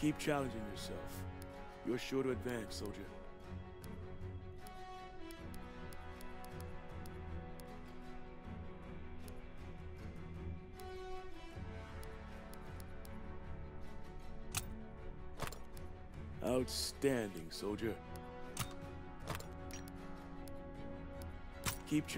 Keep challenging yourself. You're sure to advance, soldier. Outstanding, soldier. Keep.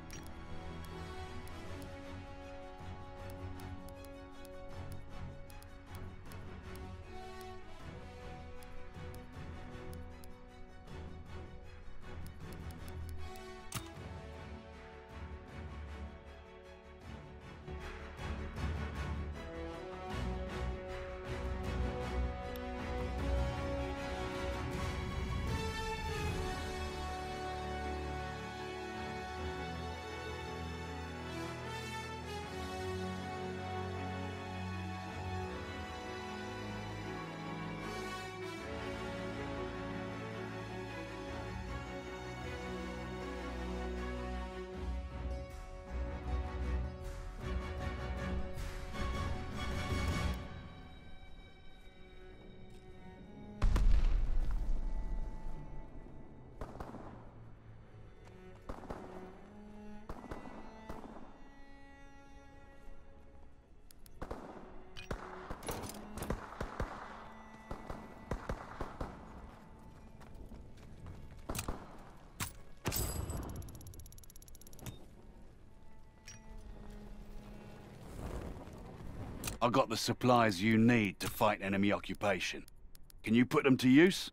I got the supplies you need to fight enemy occupation. Can you put them to use?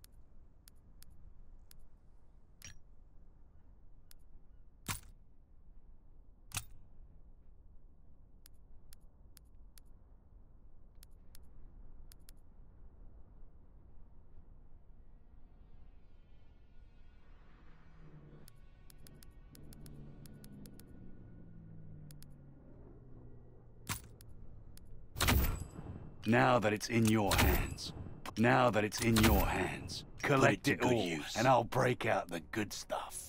Now that it's in your hands. Now that it's in your hands. Collect it all, and I'll break out the good stuff.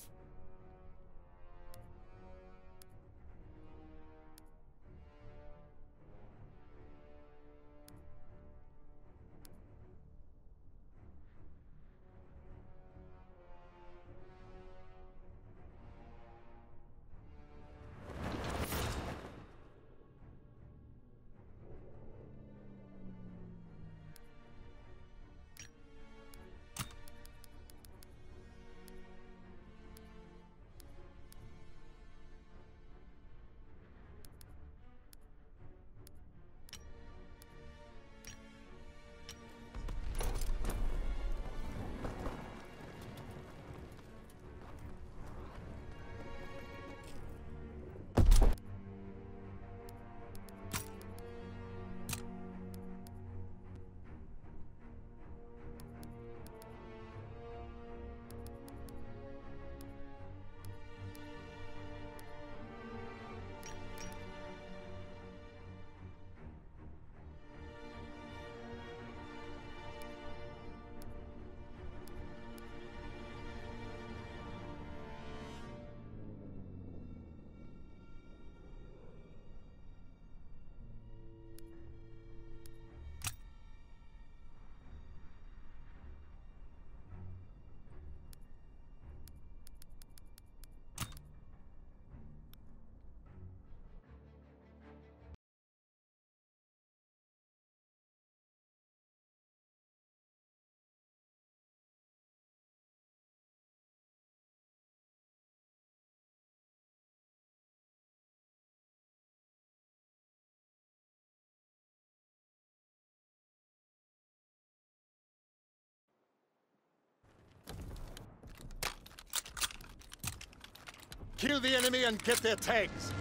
Kill the enemy and get their tags!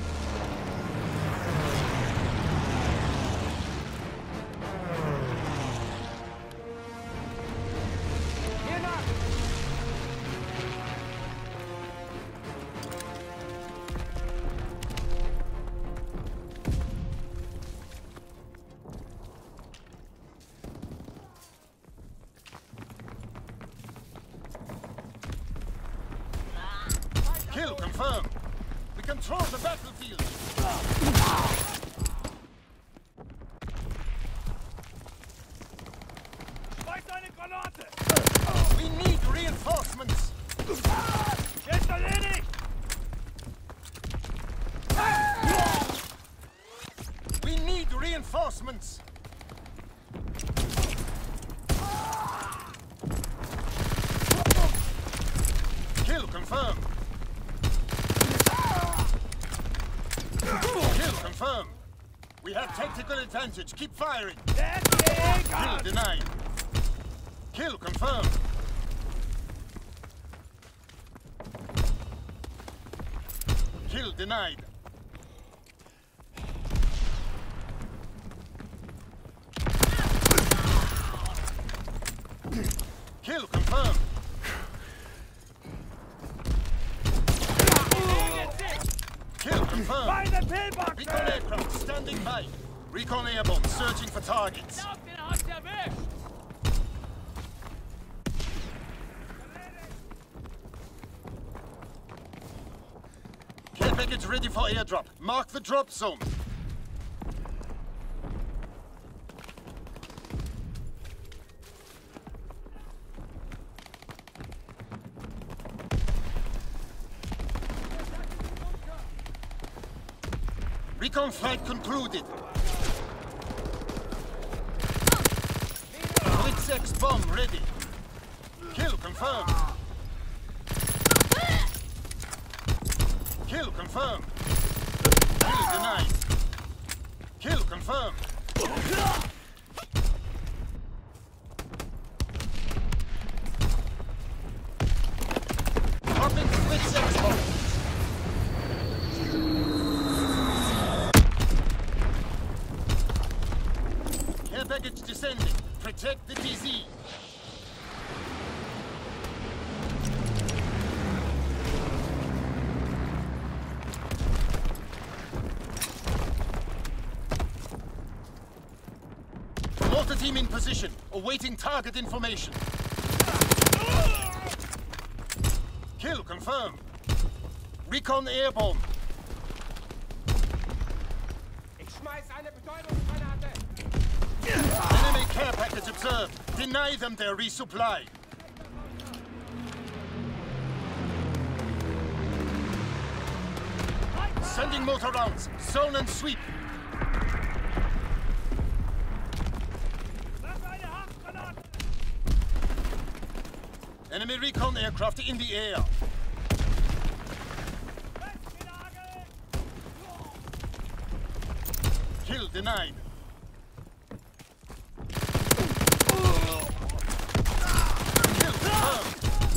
Kill confirmed. We control the battlefield. We need reinforcements! We need reinforcements! Kill confirmed. Kill confirmed. We have tactical advantage. Keep firing. Kill denied. Kill confirmed. Kill denied. Kill confirmed. Kill confirmed. Recon aircraft standing by. Recon airborne searching for targets. Care package ready for airdrop. Mark the drop zone. Recon flight concluded. Blitz X bomb ready. Kill confirmed. Kill confirmed. Kill denied. Kill confirmed. Dropping Blitz X bomb. Care package descending. Protect the TZ. Mortar team in position, awaiting target information. Kill confirmed. Recon airborne. Enemy care package observed. Deny them their resupply. Sending mortar rounds. Zone and sweep. Enemy recon aircraft in the air. Kill denied. Kill confirmed.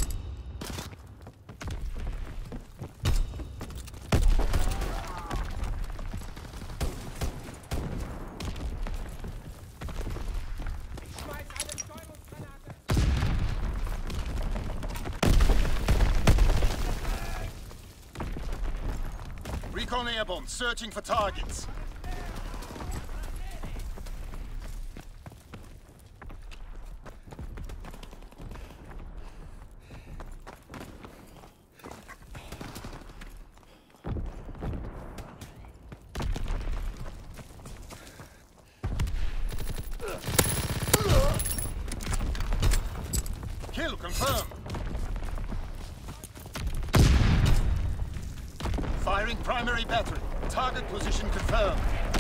Recon airborne, searching for targets. Kill confirmed. Firing primary battery. Target position confirmed.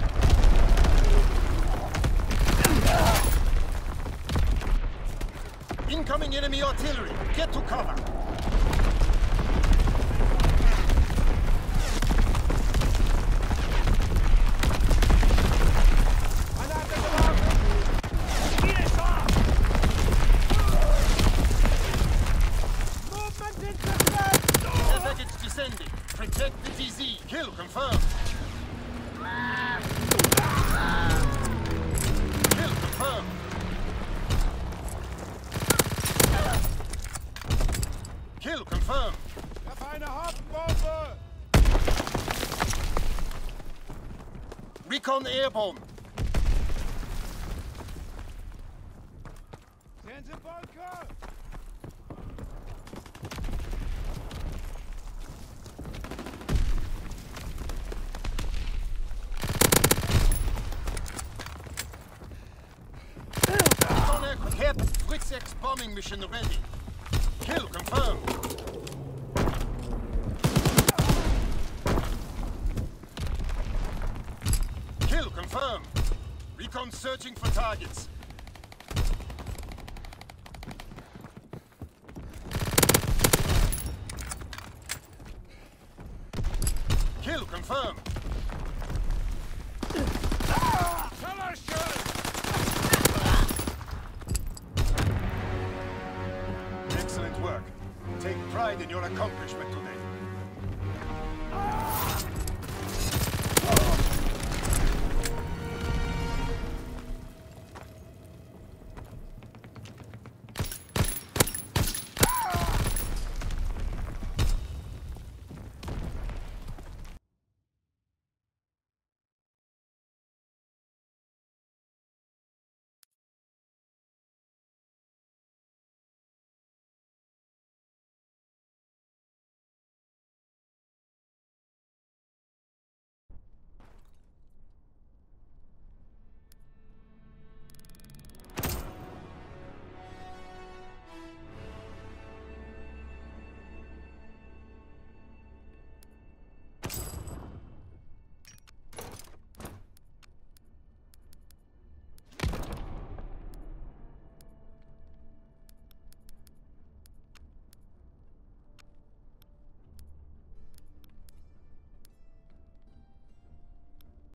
Incoming enemy artillery. Get to cover. Air package descending. Protect the TZ. Kill confirmed. Kill confirmed. Kill confirmed. Recon airborne. Recon aircraft. Blitz X bombing mission ready. Kill confirmed. Kill confirmed. Recon searching for targets. Kill confirmed. Excellent work. Take pride in your accomplishment today.